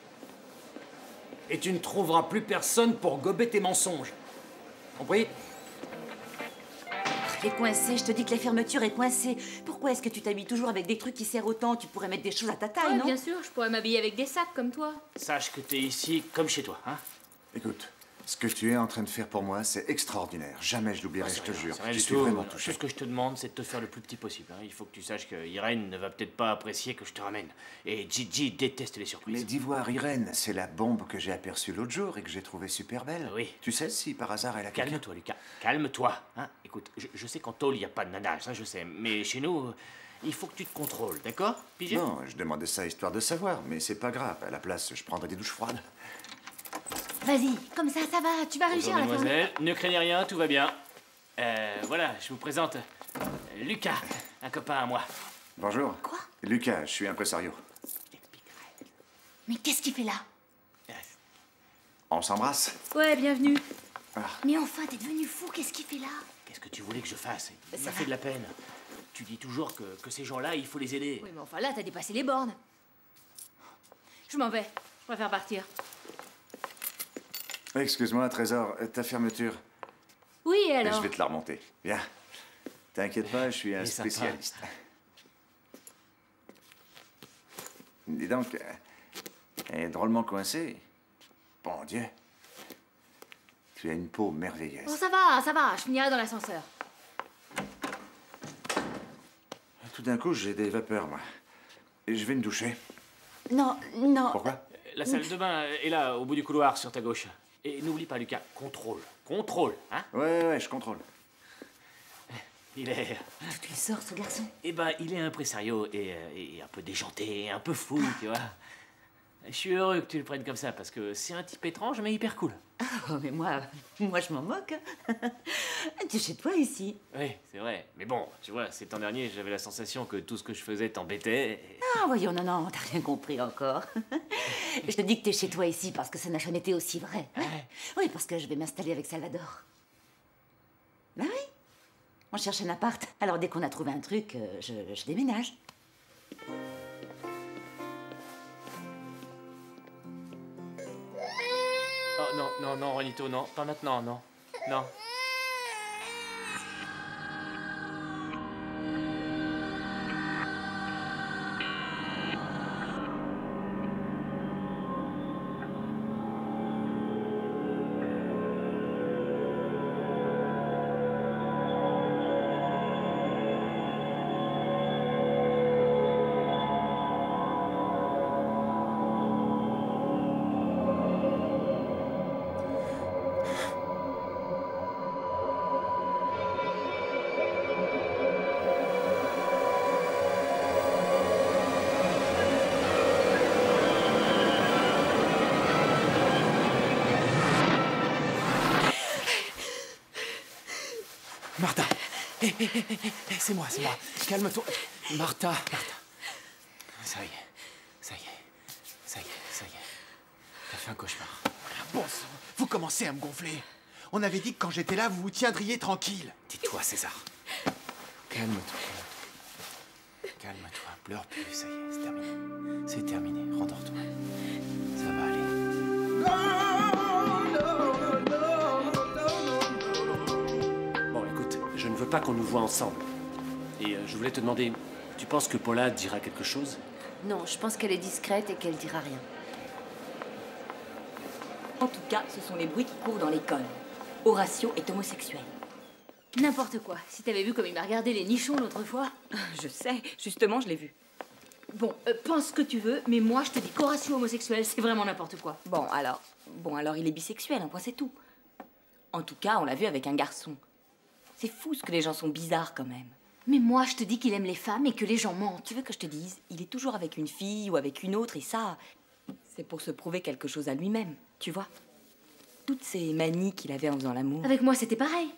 S2: Et tu ne trouveras plus personne pour gober tes mensonges. Compris?
S9: Il est coincé, je te dis que la fermeture est coincée. Pourquoi est-ce que tu t'habilles toujours avec des trucs qui serrent autant? Tu pourrais mettre des choses à ta taille,
S4: Ouais,
S9: non?
S4: bien sûr, je pourrais m'habiller avec des sacs comme toi.
S1: Sache que t'es ici comme chez toi, hein?
S16: Écoute, ce que tu es en train de faire pour moi, c'est extraordinaire. Jamais je l'oublierai, je te jure.
S1: C'est rien
S16: J'y
S1: du
S16: suis
S1: tout.
S16: vraiment
S1: Tout
S16: touché.
S1: ce que je te demande, c'est de te faire le plus petit possible, hein. Il faut que tu saches que Irène ne va peut-être pas apprécier que je te ramène. Et Gigi déteste les surprises.
S16: Mais d'Ivoire, Irène, c'est la bombe que j'ai aperçue l'autre jour et que j'ai trouvée super belle.
S1: Oui.
S16: Tu sais si par hasard elle a quelqu'un?
S1: Calme-toi, Lucas. Calme-toi. Hein. Écoute, je, je sais qu'en tôle, il n'y a pas de nana, ça je sais. Mais chez nous, il faut que tu te contrôles, d'accord? Pigé?
S16: Non, je demandais ça histoire de savoir, mais c'est pas grave. À la place, je prendrai des douches froides.
S4: Vas-y, comme ça, ça va, tu vas réussir
S1: Bonjour,
S4: à la fermer.
S1: mademoiselle. Ne craignez rien, tout va bien. Euh, voilà, je vous présente euh, Lucas, un copain à moi.
S16: Bonjour. Quoi? Lucas, je suis impresario.
S4: Mais qu'est-ce qu'il fait là?
S16: On s'embrasse?
S4: Ouais, bienvenue.
S16: Ah.
S4: Mais enfin, t'es devenu fou, qu'est-ce qu'il fait là?
S1: Qu'est-ce que tu voulais que je fasse? Il
S4: Ça
S1: m'a
S4: va.
S1: fait de la peine. Tu dis toujours que, que ces gens-là, il faut les aider.
S4: Oui, mais enfin là, t'as dépassé les bornes. Je m'en vais, je préfère partir.
S16: Excuse-moi, Trésor, euh, ta fermeture.
S4: Oui, et
S16: Et
S4: alors?
S16: je vais te la remonter. Viens. T'inquiète pas, je suis un
S1: Il est sympa.
S16: spécialiste. Dis donc, euh, elle est drôlement coincée. Bon Dieu. Tu as une peau merveilleuse.
S4: Bon, ça va, ça va, je finirai dans l'ascenseur.
S16: Tout d'un coup, j'ai des vapeurs, moi. Et je vais me doucher.
S9: Non, non.
S16: Pourquoi?
S1: La salle de bain est là, au bout du couloir, sur ta gauche. Et n'oublie pas, Lucas, contrôle. Contrôle, hein?
S16: Ouais, ouais, je contrôle.
S1: Il est...
S9: D'où il sort, ce garçon?
S1: Eh ben, il est impresario et, euh, et un peu déjanté, un peu fou, tu vois. Je suis heureux que tu le prennes comme ça, parce que c'est un type étrange, mais hyper cool.
S9: Oh, mais moi, moi je m'en moque. Tu es chez toi ici.
S1: Oui, c'est vrai. Mais bon, tu vois, ces temps derniers, j'avais la sensation que tout ce que je faisais t'embêtait. et-
S9: Ah, voyons, non, non, t'as rien compris encore. Je te dis que t'es chez toi ici parce que ça n'a jamais été aussi vrai. hein. Oui, parce que je vais m'installer avec Salvador. Ben oui. On cherche un appart. Alors dès qu'on a trouvé un truc, euh, je, je déménage.
S1: Oh non, non, non, Juanito, non. Pas maintenant, non. Non.
S10: Martha. Hé, hé, hé, hé, c'est moi, c'est moi. Calme-toi. Martha, Martha. Ça y est, ça y est, ça y est, ça y est. T'as fait un cauchemar.
S17: Bon sang, vous commencez à me gonfler. On avait dit que quand j'étais là, vous vous tiendriez tranquille.
S10: Tais-toi, César. Calme-toi. Calme-toi, pleure plus, ça y est, c'est terminé. C'est terminé, rendors-toi. Ça va aller.
S6: Bon, écoute, je ne veux pas qu'on nous voit ensemble. Et euh, je voulais te demander, tu penses que Paula dira quelque chose?
S15: Non, je pense qu'elle est discrète et qu'elle dira rien.
S14: En tout cas, ce sont les bruits qui courent dans l'école. Horatio est homosexuel.
S4: N'importe quoi. Si t'avais vu comme il m'a regardé les nichons l'autre fois.
S14: Je sais, justement, je l'ai vu.
S4: Bon, euh, pense ce que tu veux, mais moi je te dis qu'Horatio homosexuel, c'est vraiment n'importe quoi.
S14: Bon, alors, bon, alors il est bisexuel, un point c'est tout. En tout cas, on l'a vu avec un garçon. C'est fou ce que les gens sont bizarres quand même.
S4: Mais moi je te dis qu'il aime les femmes et que les gens mentent.
S14: Tu veux que je te dise, il est toujours avec une fille ou avec une autre et ça, c'est pour se prouver quelque chose à lui-même, tu vois. Toutes ces manies qu'il avait en faisant l'amour.
S4: Avec moi c'était pareil.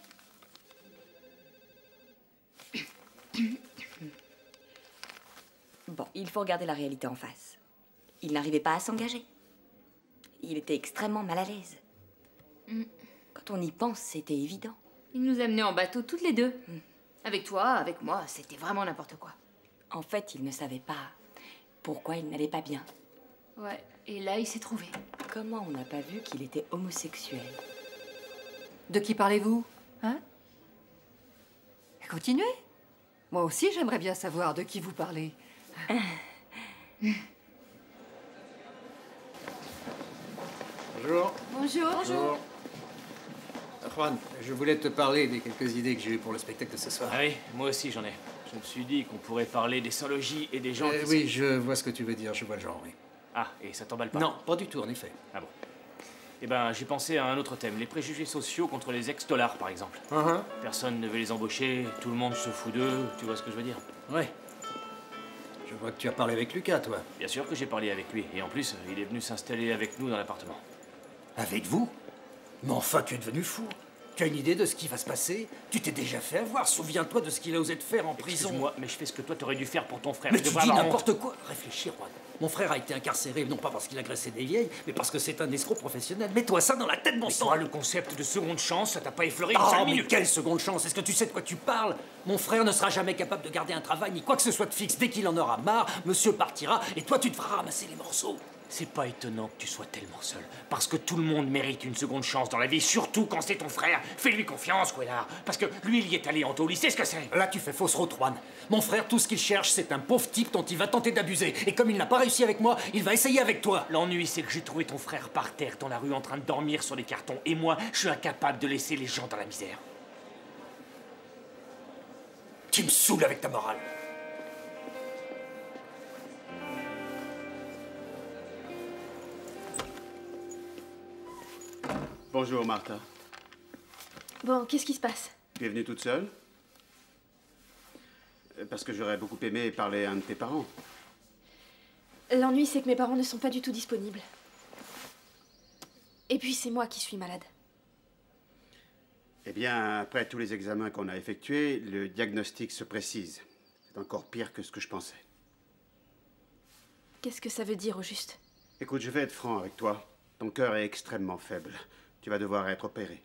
S14: Bon, il faut regarder la réalité en face. Il n'arrivait pas à s'engager. Il était extrêmement mal à l'aise.
S4: Mm.
S14: Quand on y pense, c'était évident.
S4: Il nous amenait en bateau toutes les deux. Mm. Avec toi, avec moi, c'était vraiment n'importe quoi.
S14: En fait, il ne savait pas pourquoi il n'allait pas bien.
S4: Ouais, et là, il s'est trouvé.
S14: Comment on n'a pas vu qu'il était homosexuel?
S5: De qui parlez-vous? Hein? Continuez. Moi aussi, j'aimerais bien savoir de qui vous parlez.
S2: Bonjour.
S4: Bonjour.
S2: Bonjour. Juan, je voulais te parler des quelques idées que j'ai eues pour le spectacle de ce soir.
S1: Ah oui, moi aussi j'en ai. Je me suis dit qu'on pourrait parler des sans-logis et des gens
S2: Euh,
S1: qui
S2: oui,
S1: sont-
S2: je vois ce que tu veux dire, je vois le genre, oui.
S1: Ah, et ça t'emballe pas?
S2: Non, pas du tout, en effet.
S1: Ah bon. Eh ben, j'ai pensé à un autre thème, les préjugés sociaux contre les ex-dollars, par exemple.
S2: Uh-huh.
S1: Personne ne veut les embaucher, tout le monde se fout d'eux, tu vois ce que je veux dire?
S2: Ouais. Je vois que tu as parlé avec Lucas, toi.
S1: Bien sûr que j'ai parlé avec lui, et en plus, il est venu s'installer avec nous dans l'appartement.
S2: Avec vous? Mais enfin, tu es devenu fou. Tu as une idée de ce qui va se passer? Tu t'es déjà fait avoir. Souviens-toi de ce qu'il a osé te faire en prison.
S1: Excuse-moi, mais je fais ce que toi t'aurais dû faire pour ton frère.
S2: Mais
S1: Je
S2: tu
S1: devrais
S2: dis
S1: avoir
S2: n'importe
S1: honte.
S2: quoi. Réfléchis, Juan. Mon frère a été incarcéré, non pas parce qu'il agressait des vieilles, mais parce que c'est un escroc professionnel. Mets-toi ça dans la tête, mon
S1: Mais
S2: sang.
S1: toi, le concept de seconde chance, ça t'a pas effleuré une
S2: Oh,
S1: seule
S2: mais
S1: minute.
S2: quelle seconde chance? Est-ce que tu sais de quoi tu parles? Mon frère ne sera jamais capable de garder un travail, ni quoi que ce soit de fixe. Dès qu'il en aura marre, monsieur partira, et toi, tu te feras ramasser les morceaux.
S1: C'est pas étonnant que tu sois tellement seul. Parce que tout le monde mérite une seconde chance dans la vie, surtout quand c'est ton frère. Fais-lui confiance, Quellard. Parce que lui, il y est allé en taule, il sait ce que c'est.
S2: Là, tu fais fausse route, Juan. Mon frère, tout ce qu'il cherche, c'est un pauvre type dont il va tenter d'abuser. Et comme il n'a pas réussi avec moi, il va essayer avec toi.
S1: L'ennui, c'est que j'ai trouvé ton frère par terre dans la rue en train de dormir sur des cartons. Et moi, je suis incapable de laisser les gens dans la misère.
S2: Tu me saoules avec ta morale.
S18: Bonjour, Martha.
S15: Bon, qu'est-ce qui se passe?
S18: Tu es venue toute seule? Parce que j'aurais beaucoup aimé parler à un de tes parents.
S15: L'ennui, c'est que mes parents ne sont pas du tout disponibles. Et puis, c'est moi qui suis malade.
S18: Eh bien, après tous les examens qu'on a effectués, le diagnostic se précise. C'est encore pire que ce que je pensais.
S15: Qu'est-ce que ça veut dire, au juste?
S18: Écoute, je vais être franc avec toi. Ton cœur est extrêmement faible. Tu vas devoir être opéré.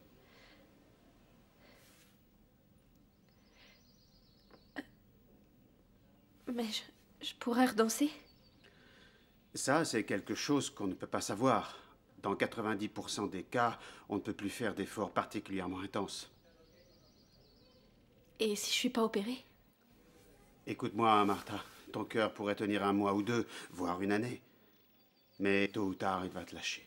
S15: Mais je, je pourrais redanser?
S18: Ça, c'est quelque chose qu'on ne peut pas savoir. Dans quatre-vingt-dix pour cent des cas, on ne peut plus faire d'efforts particulièrement intenses.
S15: Et si je suis pas opérée?
S18: Écoute-moi, Martha. Ton cœur pourrait tenir un mois ou deux, voire une année. Mais tôt ou tard, il va te lâcher.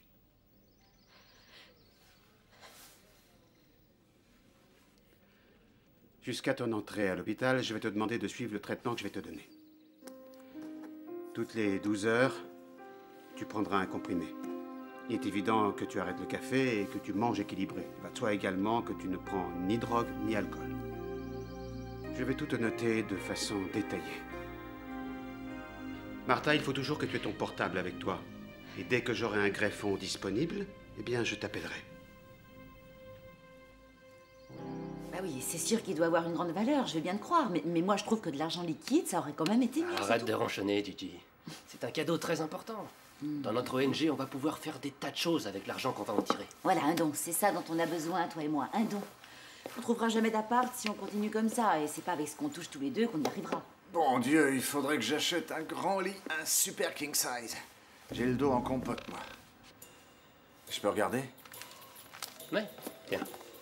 S18: Jusqu'à ton entrée à l'hôpital, je vais te demander de suivre le traitement que je vais te donner. Toutes les douze heures, tu prendras un comprimé. Il est évident que tu arrêtes le café et que tu manges équilibré. Il va de soi également que tu ne prends ni drogue ni alcool. Je vais tout te noter de façon détaillée. Martha, il faut toujours que tu aies ton portable avec toi. Et dès que j'aurai un greffon disponible, eh bien, je t'appellerai.
S14: Bah oui, c'est sûr qu'il doit avoir une grande valeur, je vais bien te croire. Mais, mais moi, je trouve que de l'argent liquide, ça aurait quand même été mieux.
S6: Arrête de ronchonner, Gigi. C'est un cadeau très important. Dans notre O N G, on va pouvoir faire des tas de choses avec l'argent qu'on va en tirer.
S14: Voilà, un don. C'est ça dont on a besoin, toi et moi. Un don. On trouvera jamais d'appart si on continue comme ça. Et c'est pas avec ce qu'on touche tous les deux qu'on y arrivera.
S16: Bon Dieu, il faudrait que j'achète un grand lit, un super king size. J'ai le dos en compote, moi. Je peux regarder?
S6: Ouais, tiens.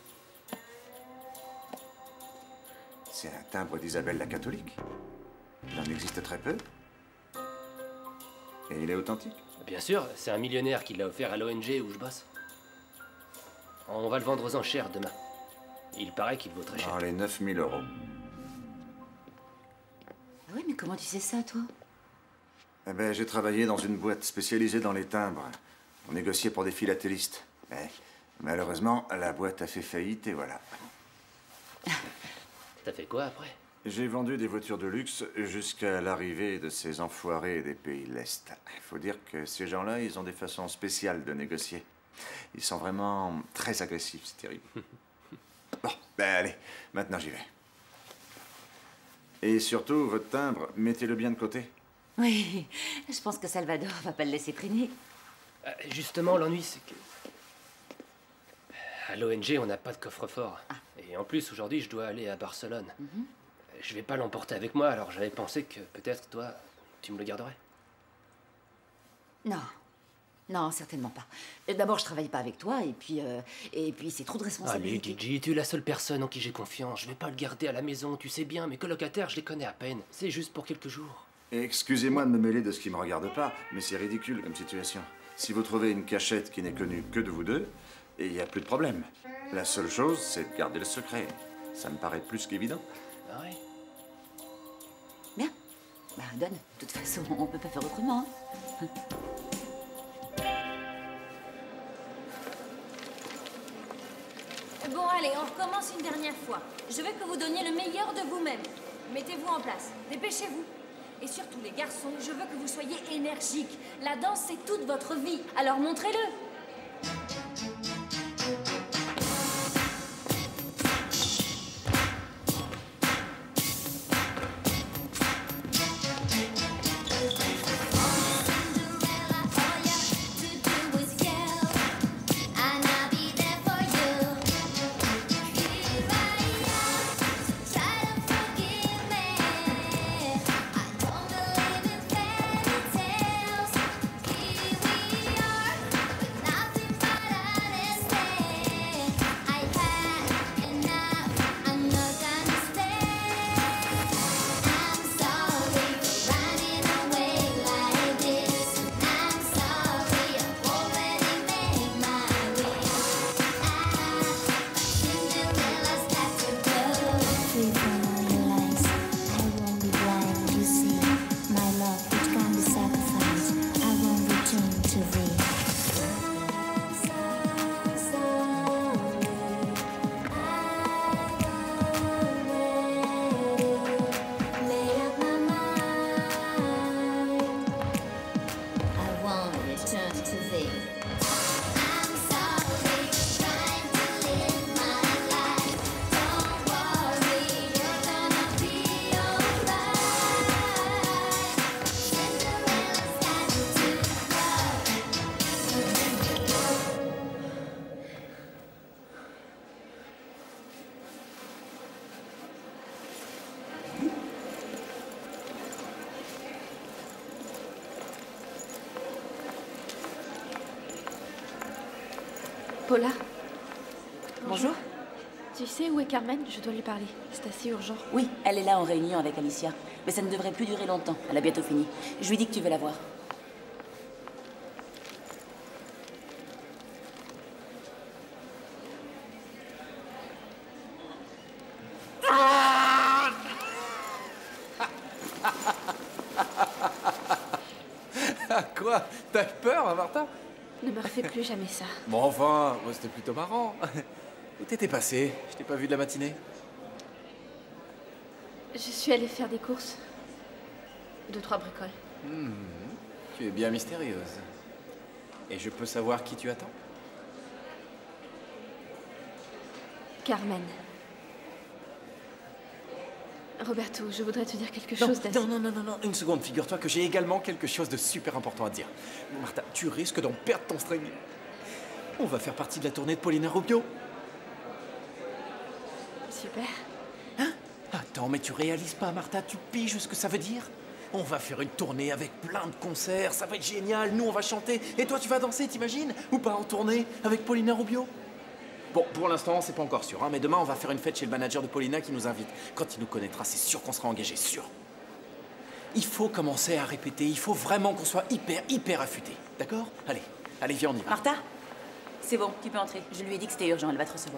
S16: C'est un timbre d'Isabelle la catholique. Il en existe très peu. Et il est authentique?
S6: Bien sûr, c'est un millionnaire qui l'a offert à l'O N G où je bosse. On va le vendre aux enchères demain. Il paraît qu'il vaut très cher.
S16: Dans les neuf mille euros.
S14: Ah oui, mais comment tu sais ça, toi?
S16: Eh ben, j'ai travaillé dans une boîte spécialisée dans les timbres. On négociait pour des philatélistes. Mais malheureusement, la boîte a fait faillite et voilà.
S6: T'as fait quoi après?
S16: J'ai vendu des voitures de luxe jusqu'à l'arrivée de ces enfoirés des pays de l'Est. Il faut dire que ces gens-là, ils ont des façons spéciales de négocier. Ils sont vraiment très agressifs, c'est terrible. Bon, ben allez, maintenant j'y vais. Et surtout, votre timbre, mettez-le bien de côté.
S14: Oui, je pense que Salvador va pas le laisser traîner.
S6: Euh, justement, l'ennui, c'est que... À l'O N G, on n'a pas de coffre-fort.
S14: Ah.
S6: Et en plus, aujourd'hui, je dois aller à Barcelone.
S14: Mhm.
S6: Je vais pas l'emporter avec moi, alors j'avais pensé que peut-être, toi, tu me le garderais.
S14: Non. Non, certainement pas. D'abord, je travaille pas avec toi, et puis... euh, et puis, c'est trop de
S6: Allez,
S14: responsabilité.
S6: Gigi, tu es la seule personne en qui j'ai confiance. Je vais pas le garder à la maison, tu sais bien. Mes colocataires, je les connais à peine. C'est juste pour quelques jours.
S16: Excusez-moi de me mêler de ce qui me regarde pas, mais c'est ridicule comme situation. Si vous trouvez une cachette qui n'est connue que de vous deux, il n'y a plus de problème. La seule chose, c'est de garder le secret. Ça me paraît plus qu'évident.
S6: Ah oui?
S14: Bien. Bah, donne. De toute façon, on peut pas faire autrement. Hein.
S3: Bon, allez, on recommence une dernière fois. Je veux que vous donniez le meilleur de vous-même. Mettez-vous en place. Dépêchez-vous. Et surtout, les garçons, je veux que vous soyez énergiques. La danse, c'est toute votre vie. Alors montrez-le.
S15: Paula?
S14: Bonjour.
S15: Tu sais où est Carmen? Je dois lui parler. C'est assez urgent.
S14: Oui, elle est là en réunion avec Alicia. Mais ça ne devrait plus durer longtemps. Elle a bientôt fini. Je lui dis que tu veux la voir.
S10: Quoi? T'as peur, hein, Martha?
S15: Ne me refais plus jamais ça.
S10: Bon, enfin, moi, c'était plutôt marrant. Où t'étais passé? Je t'ai pas vu de la matinée.
S15: Je suis allée faire des courses. Deux, trois bricoles.
S10: Hmm, tu es bien mystérieuse. Et je peux savoir qui tu attends?
S15: Carmen. Roberto, je voudrais te dire quelque
S10: Non,
S15: chose d'assez...
S10: non, non, non, non, non, une seconde, figure-toi que j'ai également quelque chose de super important à te dire. Martha, tu risques d'en perdre ton string. On va faire partie de la tournée de Paulina Rubio.
S15: Super.
S10: Hein? Attends, mais tu réalises pas, Martha, tu piges ce que ça veut dire? On va faire une tournée avec plein de concerts, ça va être génial, nous on va chanter, et toi tu vas danser, t'imagines? Ou pas en tournée avec Paulina Rubio? Bon, pour l'instant, c'est pas encore sûr, hein, mais demain on va faire une fête chez le manager de Paulina qui nous invite. Quand il nous connaîtra, c'est sûr qu'on sera engagé, sûr. Il faut commencer à répéter, il faut vraiment qu'on soit hyper, hyper affûté, d'accord? Allez, allez, viens, on y va.
S4: Martha, c'est bon, tu peux entrer. Je lui ai dit que c'était urgent, elle va te recevoir.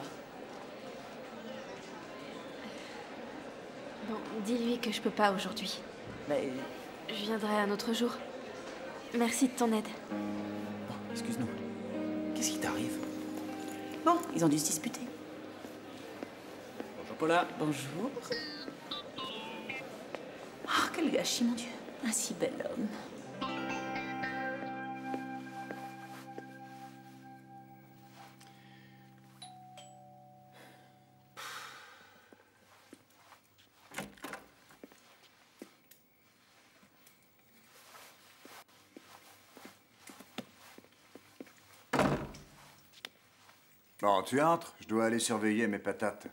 S15: Bon, dis-lui que je peux pas aujourd'hui.
S4: Bah,
S15: je viendrai un autre jour. Merci de ton aide.
S10: Bon, excuse-nous. Qu'est-ce qui t'arrive?
S4: Bon, ils ont dû se disputer.
S10: Bonjour, Paula.
S4: Bonjour. Oh, quel gâchis, mon Dieu. Un si bel homme.
S16: Bon, tu entres, je dois aller surveiller mes patates.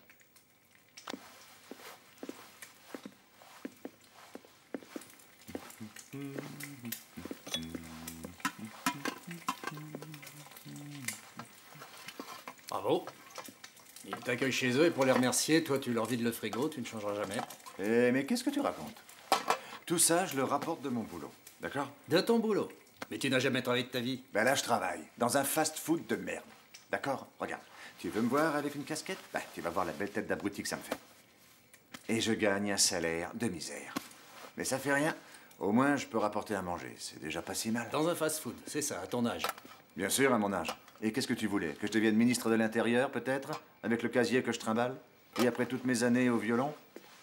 S2: Bravo. Ils t'accueillent chez eux et pour les remercier, toi tu leur vides le frigo, tu ne changeras jamais.
S16: Eh, mais qu'est-ce que tu racontes? Tout ça, je le rapporte de mon boulot, d'accord?
S2: De ton boulot? Mais tu n'as jamais travaillé de ta vie?
S16: Ben là, je travaille, dans un fast-food de merde. D'accord? Regarde, tu veux me voir avec une casquette? Ben, tu vas voir la belle tête d'abruti que ça me fait. Et je gagne un salaire de misère. Mais ça fait rien. Au moins, je peux rapporter à manger. C'est déjà pas si mal.
S2: Dans un fast-food, c'est ça, à ton âge.
S16: Bien sûr, à mon âge. Et qu'est-ce que tu voulais? Que je devienne ministre de l'Intérieur, peut-être? Avec le casier que je trimballe? Et après toutes mes années au violon?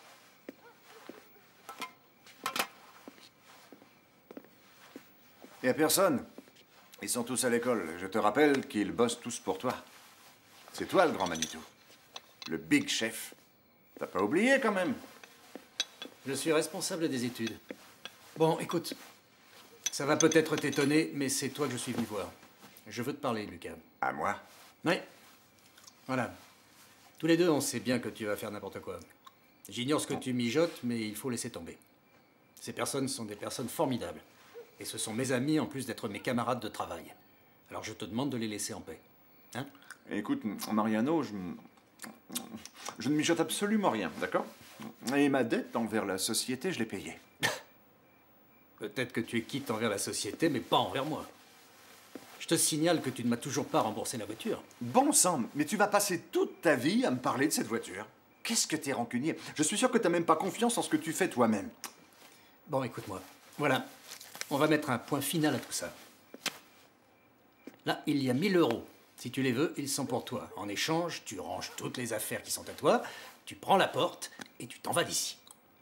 S16: Il n'y a personne. Ils sont tous à l'école. Je te rappelle qu'ils bossent tous pour toi. C'est toi le grand Manitou. Le big chef. T'as pas oublié quand même?
S2: Je suis responsable des études. Bon, écoute. Ça va peut-être t'étonner, mais c'est toi que je suis venu voir. Je veux te parler, Lucas.
S16: À moi?
S2: Oui. Voilà. Tous les deux, on sait bien que tu vas faire n'importe quoi. J'ignore ce que tu mijotes, mais il faut laisser tomber. Ces personnes sont des personnes formidables. Et ce sont mes amis en plus d'être mes camarades de travail. Alors je te demande de les laisser en paix. Hein?
S16: Écoute, Mariano, je, je ne mijote absolument rien, d'accord? Et ma dette envers la société, je l'ai payée.
S2: Peut-être que tu es quitte envers la société, mais pas envers moi. Je te signale que tu ne m'as toujours pas remboursé la voiture.
S16: Bon sang, mais tu vas passer toute ta vie à me parler de cette voiture. Qu'est-ce que t'es rancunier? Je suis sûr que t'as même pas confiance en ce que tu fais toi-même.
S2: Bon, écoute-moi. Voilà. On va mettre un point final à tout ça. Là, il y a mille euros. Si tu les veux, ils sont pour toi. En échange, tu ranges toutes les affaires qui sont à toi, tu prends la porte et tu t'en vas d'ici.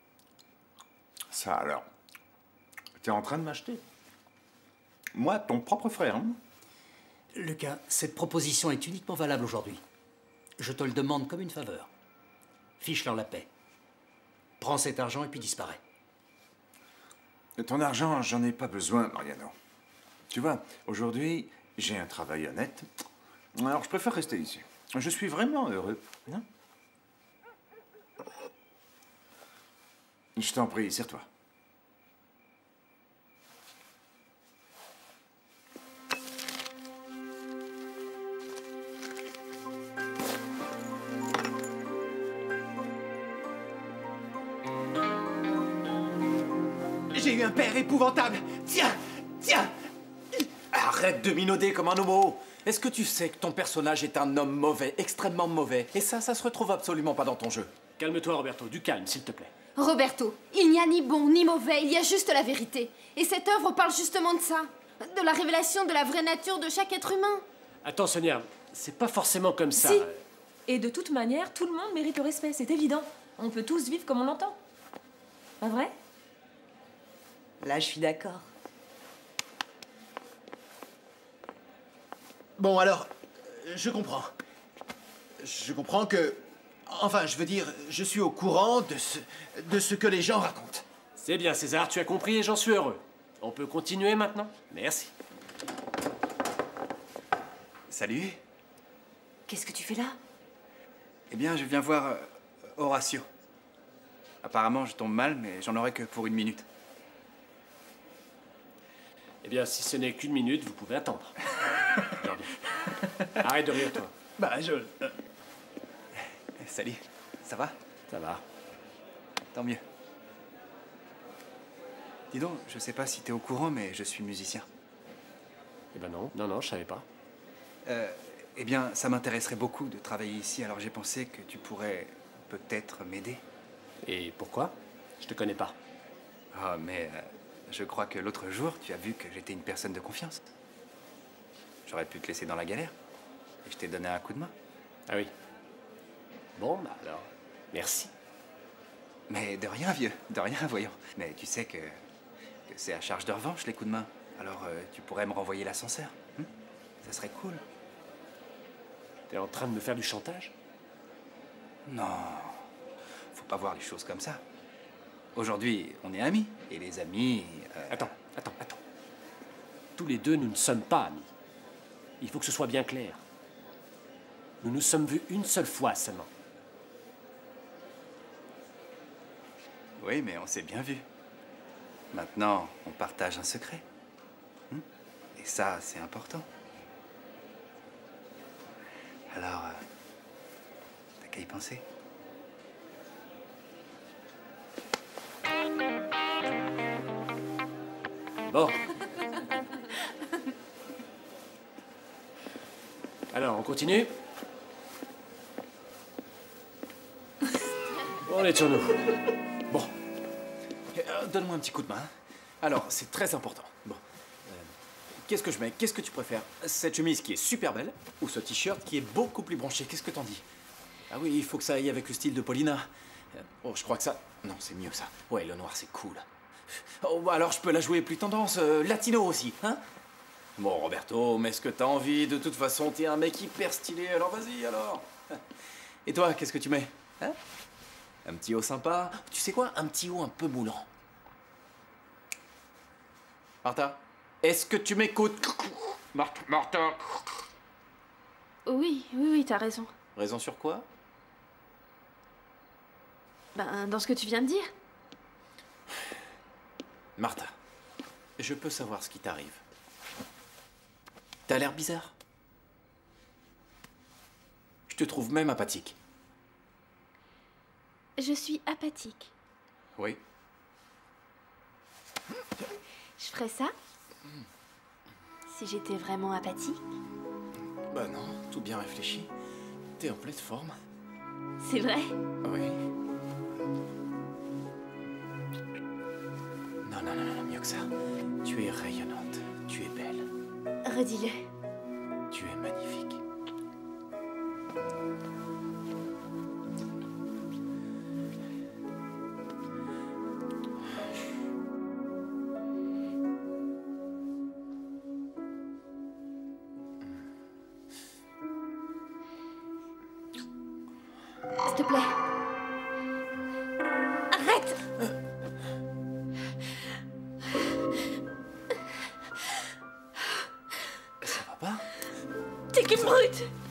S16: Ça alors, t'es en train de m'acheter? Moi, ton propre frère, hein?
S2: Lucas, cette proposition est uniquement valable aujourd'hui. Je te le demande comme une faveur. Fiche-leur la paix. Prends cet argent et puis disparais.
S16: De ton argent, j'en ai pas besoin, Mariano. Tu vois, aujourd'hui, j'ai un travail honnête. Alors, je préfère rester ici. Je suis vraiment heureux. Hein? Je t'en prie, serre-toi.
S17: J'ai eu un père épouvantable. Tiens, tiens.
S10: Arrête de minauder comme un homo. Est-ce que tu sais que ton personnage est un homme mauvais, extrêmement mauvais? Et ça, ça se retrouve absolument pas dans ton jeu.
S6: Calme-toi, Roberto. Du calme, s'il te plaît.
S3: Roberto, il n'y a ni bon ni mauvais, il y a juste la vérité. Et cette œuvre parle justement de ça. De la révélation de la vraie nature de chaque être humain.
S6: Attends, Sonia, c'est pas forcément comme ça.
S15: Si. Et de toute manière, tout le monde mérite le respect, c'est évident. On peut tous vivre comme on l'entend. Pas vrai?
S14: Là, je suis d'accord.
S17: Bon, alors, je comprends. Je comprends que,
S10: Enfin, je veux dire, je suis au courant de ce, de ce que les gens racontent.
S6: C'est bien, César, tu as compris et j'en suis heureux. On peut continuer maintenant? Merci.
S8: Salut.
S9: Qu'est-ce que tu fais là?
S8: Eh bien, je viens voir euh, Horatio. Apparemment, je tombe mal, mais j'en aurai que pour une minute.
S6: Eh bien, si ce n'est qu'une minute, vous pouvez attendre. Regardez. Arrête de rire, toi.
S8: Bah, je... euh, Salut, ça va?
S6: Ça va.
S8: Tant mieux. Dis donc, je sais pas si t'es au courant, mais je suis musicien.
S6: Eh ben non, non, non, je savais pas.
S8: Euh, eh bien, ça m'intéresserait beaucoup de travailler ici, alors j'ai pensé que tu pourrais peut-être m'aider.
S6: Et pourquoi? Je te connais pas.
S8: Ah, mais euh, je crois que l'autre jour, tu as vu que j'étais une personne de confiance. J'aurais pu te laisser dans la galère, et je t'ai donné un coup de main.
S6: Ah oui. Bon, bah alors, merci.
S8: Mais de rien, vieux, de rien, voyons. Mais tu sais que, que c'est à charge de revanche, les coups de main. Alors, euh, tu pourrais me renvoyer l'ascenseur. Hein? Ça serait cool.
S6: T'es en train de me faire du chantage?
S8: Non, faut pas voir les choses comme ça. Aujourd'hui, on est amis. Et les amis... euh,
S6: Attends, attends, attends. Tous les deux, nous ne sommes pas amis. Il faut que ce soit bien clair. Nous nous sommes vus une seule fois seulement.
S8: Oui, mais on s'est bien vu. Maintenant, on partage un secret. Hum? Et ça, c'est important. Alors, euh, t'as qu'à y penser.
S6: Bon. Alors, on continue? On est sur nous.
S10: Bon. Euh, Donne-moi un petit coup de main. Alors, c'est très important. Bon. Euh, Qu'est-ce que je mets? Qu'est-ce que tu préfères? Cette chemise qui est super belle ou ce t-shirt qui est beaucoup plus branché? Qu'est-ce que t'en dis? Ah oui, il faut que ça aille avec le style de Paulina. Euh, Oh, je crois que ça... Non, c'est mieux ça. Ouais, le noir, c'est cool. Oh, bah alors je peux la jouer plus tendance, euh, latino aussi, hein? Bon, Roberto, mais est-ce que t'as envie? De toute façon, t'es un mec hyper stylé, alors vas-y, alors. Et toi, qu'est-ce que tu mets? Hein? Un petit haut sympa? Tu sais quoi? Un petit haut un peu moulant. Martha, est-ce que tu m'écoutes? Martha, Martha.
S15: Oui, oui, oui, t'as raison.
S10: Raison sur quoi?
S15: Ben, dans ce que tu viens de dire.
S10: Martha, je peux savoir ce qui t'arrive. T'as l'air bizarre. Je te trouve même apathique.
S15: Je suis apathique.
S10: Oui.
S15: Je ferais ça si j'étais vraiment apathique.
S10: Bah non, tout bien réfléchi. T'es en pleine forme.
S15: C'est vrai?
S10: Oui. Non, non, non, non, mieux que ça. Tu es rayonnante. Tu es belle.
S15: Redis-le.
S10: Tu es magnifique.
S15: S'il te plaît. Arrête!
S10: Ça va pas?
S15: T'es qu'une brute!